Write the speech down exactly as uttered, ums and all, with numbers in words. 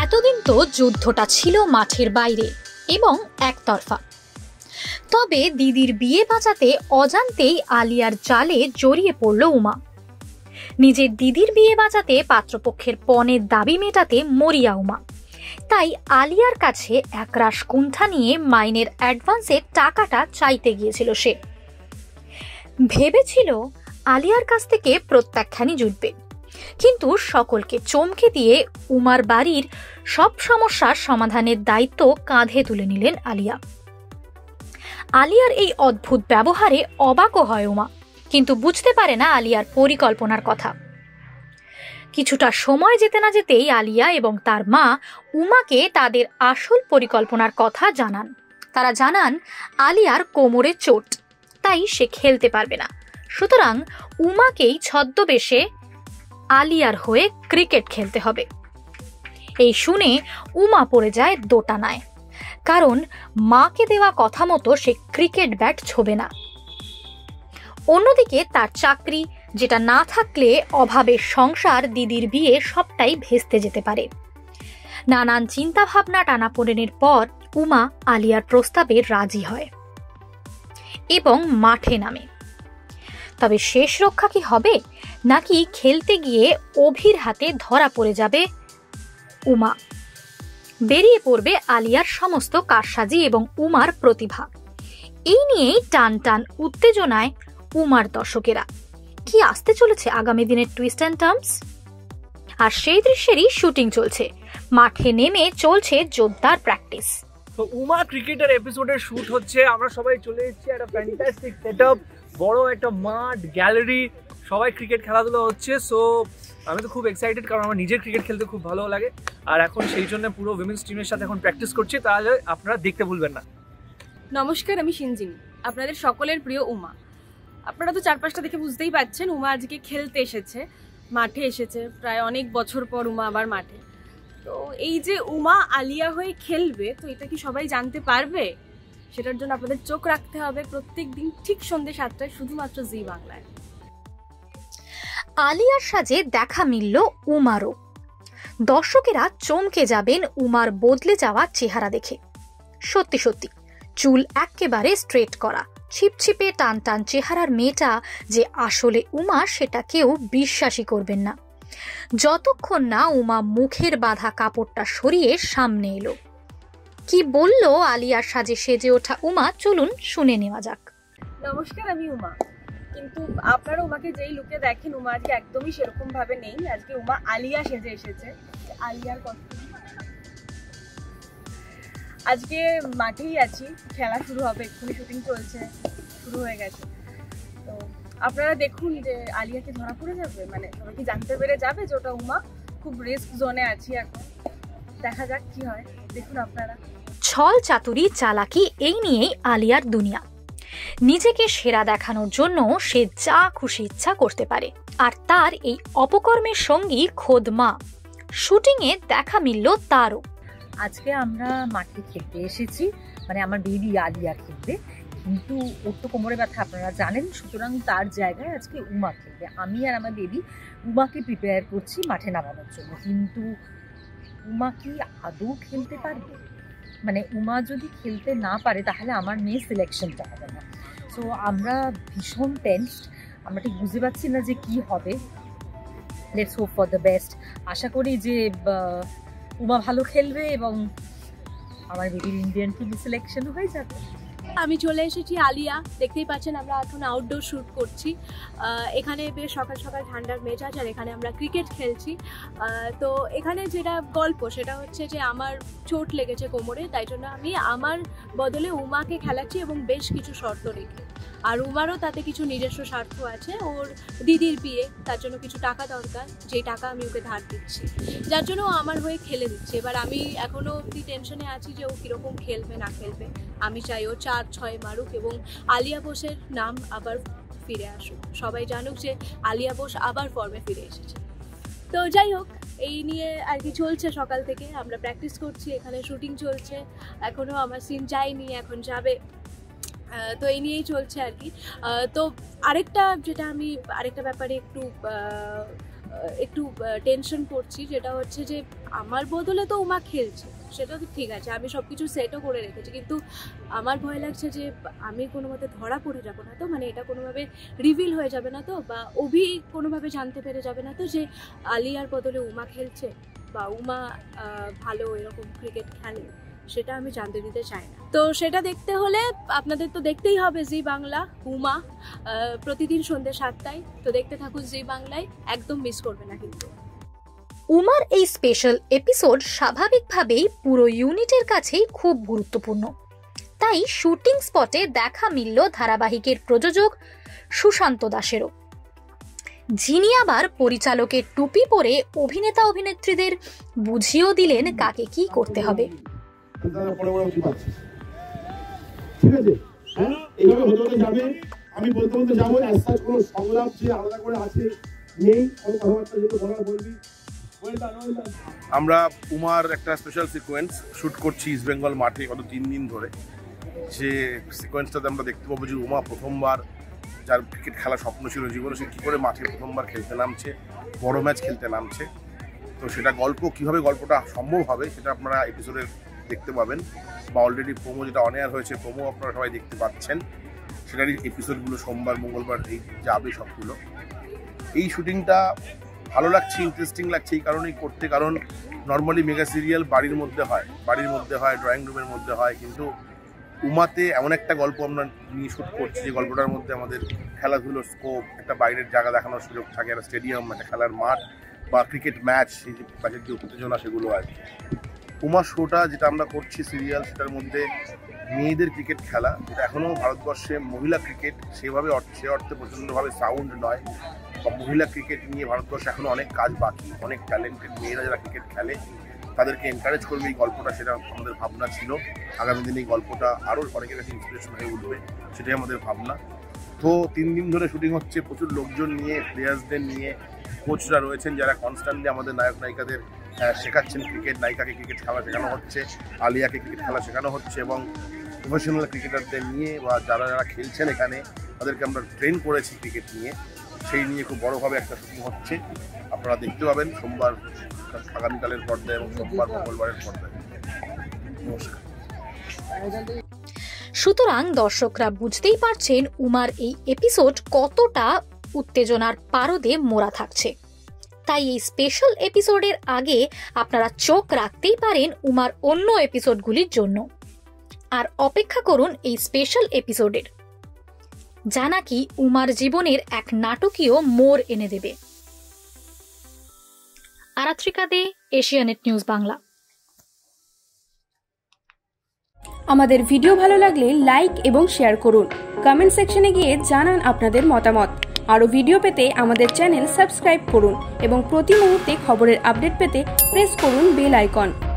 এতদিন তো যুদ্ধটা ছিল মাঠের বাইরে এবং একতরফা। তবে দিদির বিয়ে বাঁচাতে অজান্তেই আলিয়ার জালে জড়িয়ে পড়ল উমা। নিজের দিদির বিয়ে বাঁচাতে পাত্রপক্ষের পণের দাবি মেটাতে মরিয়া উমা। তাই আলিয়ার কাছে একরাশ কুণ্ঠা নিয়ে মাইনের অ্যাডভান্সের টাকাটা চাইতে গিয়েছিল সে। ভেবেছিল আলিয়ার কাছ থেকে প্রত্যাখ্যানই জুটবে, কিন্তু সকলকে চমকে দিয়ে উমার বাড়ির সব সমস্যার সমাধানের দায়িত্ব কাঁধে তুলে নিলেন আলিয়া। আলিয়ার এই অদ্ভুত ব্যবহারে অবাকও হয় উমা, কিন্তু বুঝতে পারে না আলিয়ার পরিকল্পনার কথা। কিছুটা সময় যেতে না যেতেই আলিয়া এবং তার মা উমাকে তাদের আসল পরিকল্পনার কথা জানান। তারা জানান আলিয়ার কোমরে চোট, তাই সে খেলতে পারবে না। সুতরাং উমাকেই ছদ্মবেশে আলিয়ার হয়ে ক্রিকেট খেলতে হবে। এই শুনে উমা পড়ে যায় দোটানায়, কারণ মাকে দেওয়া কথা মতো সে ক্রিকেট ব্যাট ছোবে না। অন্যদিকে তার চাকরি, যেটা না থাকলে অভাবের সংসার, দিদির বিয়ে সবটাই ভেস্তে যেতে পারে। নানান চিন্তা ভাবনা টানাপোড়েনের পর উমা আলিয়ার প্রস্তাবে রাজি হয় এবং মাঠে নামে। তবে শেষ রক্ষা কি হবে, নাকি খেলতে গিয়ে অভির হাতে ধরা পড়ে যাবে উমা? বেরিয়ে পড়বে আলিয়ার সমস্ত কারসাজি এবং উমার প্রতিভা। এই নিয়েই টান টান উত্তেজনায় উমার দর্শকেরা। কি আসতে চলেছে আগামী দিনের টুইস্ট অ্যান্ড টার্মস? আর সেই দৃশ্যেরই শুটিং চলছে। মাঠে নেমে চলছে জোরদার প্র্যাকটিস। তো উমা ক্রিকেটের এপিসোডের শুট হচ্ছে। আমরা সবাই চলে এসেছি একটা ফ্যান্টাস্টিক সেটআপ, বড় একটা মাঠ, গ্যালারি, সবাই ক্রিকেট খেলাধুলা হচ্ছে। সো আমি তো খুব এক্সাইটেড, কারণ আমার নিজের ক্রিকেট খেলতে খুব ভালো লাগে। আর এখন সেই জন্য পুরো উইমেন্স টিমের সাথে এখন প্র্যাকটিস করছি, তাহলে আপনারা দেখতে ভুলবেন না। নমস্কার, আমি সিনজিনি, আপনাদের সকলের প্রিয় উমা। আপনারা তো চারপাশটা দেখে বুঝতেই পারছেন উমা আজকে খেলতে এসেছে, মাঠে এসেছে। প্রায় অনেক বছর পর উমা আবার মাঠে। তো এই যে উমা আলিয়া হয়ে খেলবে, তো এটা কি সবাই জানতে পারবে? সেটার জন্য আপনাদের চোখ রাখতে হবে প্রত্যেক দিন ঠিক সন্ধ্যে সাতটায়, শুধুমাত্র জি বাংলায়। আলিয়ার সাজে দেখা মিলল উমারও। দর্শকেরা চমকে যাবেন উমার বদলে যাওয়া চেহারা দেখে। সত্যি সত্যি চুল একেবারে স্ট্রেট করা, ছিপছিপে টান টান চেহারার মেয়েটা যে আসলে উমা, সেটা কেউ বিশ্বাসই করবেন না, যতক্ষণ না উমা মুখের বাঁধা কাপড়টা সরিয়ে সামনে এলো। কি বলল আলিয়ার সাজে সেজে ওঠা উমা, চলুন শুনে নেওয়া যাক। নমস্কার, আমি উমা। কিন্তু আপনারা উমাকে যেই লুকে দেখেন, উমা আজকে একদমই সেরকম ভাবে নেই। আজকে উমা আলিয়া সেজে এসেছে। আলিয়ার কথা, আজকে মাঠেই আছি, খেলা শুরু হবে, এক্ষুনি শুটিং চলছে, শুরু হয়ে গেছে। তো আপনারা দেখুন যে আলিয়াকে ধরা পড়ে যাবে, মানে সবাই কি জানতে পেরে যাবে যে ওটা উমা। খুব রিস্ক জোনে আছি এখন, দেখা যাক কি হয়, দেখুন আপনারা। ছল চাতুরি চালাকি, এই নিয়েই আলিয়ার দুনিয়া। নিজেকে সেরা দেখানোর জন্য সে যা খুশি ইচ্ছা করতে পারে, আর তার এই অপকর্মের সঙ্গী খোদ মা। শুটিংয়ে দেখা মিলল তারও। আজকে আমরা মাঠে খেলতে এসেছি, মানে আমার বেবি আলিয়া খেলবে, কিন্তু ওর তো কোমরে ব্যথা আপনারা জানেন, সুতরাং তার জায়গায় আজকে উমা খেলবে। আমি আর আমার বেবি উমাকে প্রিপেয়ার করছি মাঠে নামানোর জন্য। কিন্তু উমা কি আদৌ খেলতে পারবে? মানে উমা যদি খেলতে না পারে তাহলে আমার মেয়ে সিলেকশনটা হবে না। সো আমরা ভীষণ টেনসড, আমরা ঠিক বুঝতে পারছি না যে কি হবে। Let's hope for the best. আশা করি যে উমা ভালো খেলবে এবং আমার বেবির ইন্ডিয়ান টিম সিলেকশন হয়ে যাবে। আমি চলে এসেছি আলিয়া, দেখতেই পাচ্ছেন আমরা এখন আউটডোর শ্যুট করছি। এখানে বেশ সকাল সকাল ঠান্ডার মেজাজ, আর এখানে আমরা ক্রিকেট খেলছি। তো এখানে যেটা গল্প সেটা হচ্ছে যে আমার চোট লেগেছে কোমরে, তাই জন্য আমি আমার বদলে উমাকে খেলাচ্ছি এবং বেশ কিছু শর্ত রেখে। আর উমারও তাতে কিছু নিজস্ব স্বার্থ আছে, ওর দিদির বিয়ে, তার জন্য কিছু টাকা দরকার, যেই টাকা আমি ওকে ধার দিচ্ছি, যার জন্য ও আমার হয়ে খেলে দিচ্ছে। এবার আমি এখনও অব্দি টেনশনে আছি যে ও কীরকম খেলবে না খেলবে। আমি চাই ও চার ছয় মারুক এবং আলিয়া বোসের নাম আবার ফিরে আসুক, সবাই জানুক যে আলিয়া বোস আবার ফর্মে ফিরে এসেছে। তো যাই হোক, এই নিয়ে আর কি চলছে সকাল থেকে। আমরা প্র্যাকটিস করছি, এখানে শুটিং চলছে, এখনও আমার সিন যায়নি, এখন যাবে। তো এই নিয়েই চলছে আর কি। তো আরেকটা যেটা আমি আরেকটা ব্যাপারে একটু একটু টেনশন করছি, যেটা হচ্ছে যে আমার বদলে তো উমা খেলছে, সেটা তো ঠিক আছে, আমি সব কিছু সেটও করে রেখেছি, কিন্তু আমার ভয় লাগছে যে আমি কোনো মতে ধরা পড়ে যাবো না তো, মানে এটা কোনোভাবে রিভিল হয়ে যাবে না তো, বা অভি কোনোভাবে জানতে পেরে যাবে না তো যে আলিয়ার বদলে উমা খেলছে বা উমা ভালো এরকম ক্রিকেট খেলে, সেটা আমি জানতে দিতে চাই না। তো সেটা দেখতে হলে আপনাদের তো দেখতেই হবে জি বাংলা উমা, প্রতিদিন সন্ধ্যে সাতটায়। তো দেখতে থাকুন জি বাংলায়, একদম মিস করবে না কিন্তু। উমার এই স্পেশাল এপিসোড স্বাভাবিকভাবেই পুরো ইউনিটের কাছেই খুব গুরুত্বপূর্ণ, তাই শুটিং স্পটে দেখা মিলল ধারাবাহিকের প্রযোজক সুশান্ত দাসেরও, যিনি আবার পরিচালকের টুপি পরে অভিনেতা অভিনেত্রীদের বুঝিয়েও দিলেন কাকে কি করতে হবে। আমি বলতে বলতে যাবো, কোনো সংলাপ যে আলাদা করে আছে নেই, কথাবার্তা যেগুলো বলার বলবি। আমরা উমার একটা স্পেশাল সিকোয়েন্স শ্যুট করছি ইস্ট বেঙ্গল মাঠে গত তিন দিন ধরে। যে সিকোয়েন্সটাতে আমরা দেখতে পাবো যে উমা প্রথমবার, যার ক্রিকেট খেলার স্বপ্ন ছিল জীবনে, সে কী করে মাঠে প্রথমবার খেলতে নামছে, বড় ম্যাচ খেলতে নামছে। তো সেটা গল্প কীভাবে গল্পটা সম্ভব হবে সেটা আপনারা এপিসোডে দেখতে পাবেন, বা অলরেডি প্রোমো যেটা অন এয়ার হয়েছে প্রোমো আপনারা সবাই দেখতে পাচ্ছেন, সেটারই এপিসোডগুলো সোমবার মঙ্গলবার এই যাবে সবগুলো। এই শুটিংটা ভালো লাগছে, ইন্টারেস্টিং লাগছে এই কারণেই করতে, কারণ নর্মালি মেগা সিরিয়াল বাড়ির মধ্যে হয়, বাড়ির মধ্যে হয়, ড্রয়িং রুমের মধ্যে হয়, কিন্তু উমাতে এমন একটা গল্প আমরা নিয়ে শ্যুট করছি যে গল্পটার মধ্যে আমাদের খেলাধুলোর স্কোপ, একটা বাইরের জায়গা দেখানোর সুযোগ থাকে, একটা স্টেডিয়াম, একটা খেলার মাঠ বা ক্রিকেট ম্যাচ, সেই যে ম্যাচের যে উত্তেজনা সেগুলো আর কি। উমা শোটা যেটা আমরা করছি সিরিয়াল, সেটার মধ্যে মেয়েদের ক্রিকেট খেলা, যেটা এখনও ভারতবর্ষে মহিলা ক্রিকেট সেভাবে সে অর্থে প্রচণ্ডভাবে সাউন্ড নয়, বা মহিলা ক্রিকেট নিয়ে ভারতবর্ষে এখনও অনেক কাজ বাকি, অনেক ট্যালেন্টেড মেয়েরা যারা ক্রিকেট খেলে তাদেরকে এনকারেজ করবে এই গল্পটা, সেটা আমাদের ভাবনা ছিল। আগামী দিনে এই গল্পটা আরও অনেকের কাছে ইন্সপিরেশন হয়ে উঠবে, সেটাই আমাদের ভাবনা। তো তিন দিন ধরে শুটিং হচ্ছে, প্রচুর লোকজন নিয়ে, প্লেয়ার্সদের নিয়ে, কোচরা রয়েছেন যারা কনস্ট্যান্টলি আমাদের নায়ক নায়িকাদের শেখাচ্ছেন ক্রিকেট, নায়িকাকে ক্রিকেট খেলা শেখানো হচ্ছে, আলিয়াকে ক্রিকেট খেলা শেখানো হচ্ছে, এবং প্রফেশনাল ক্রিকেটারদের নিয়ে বা যারা যারা খেলছেন এখানে তাদেরকে আমরা ট্রেন করেছি ক্রিকেট নিয়ে, সেই নিয়ে খুব বড়োভাবে একটা শুটিং হচ্ছে। আপনারা দেখতে পাবেন সোমবার আগামীকালের পর্দায় এবং সোমবার মঙ্গলবারের পর্দায়। নমস্কার। সুতরাং দর্শকরা বুঝতেই পারছেন উমার এই এপিসোড কতটা উত্তেজনার পারদে মোড়া থাকছে, তাই এই স্পেশাল এপিসোডের আগে আপনারা চোখ রাখতেই পারেন উমার অন্য এপিসোডগুলির জন্য, আর অপেক্ষা করুন এই স্পেশাল এপিসোডের, যা নাকি উমার জীবনের এক নাটকীয় মোড় এনে দেবে। আরাত্রিকা দে, এশিয়ানেট নিউজ বাংলা। আমাদের ভিডিও ভালো লাগলে লাইক এবং শেয়ার করুন, কমেন্ট সেকশনে গিয়ে জানান আপনাদের মতামত। আরও ভিডিও পেতে আমাদের চ্যানেল সাবস্ক্রাইব করুন এবং প্রতি মুহূর্তে খবরের আপডেট পেতে প্রেস করুন বেল আইকন।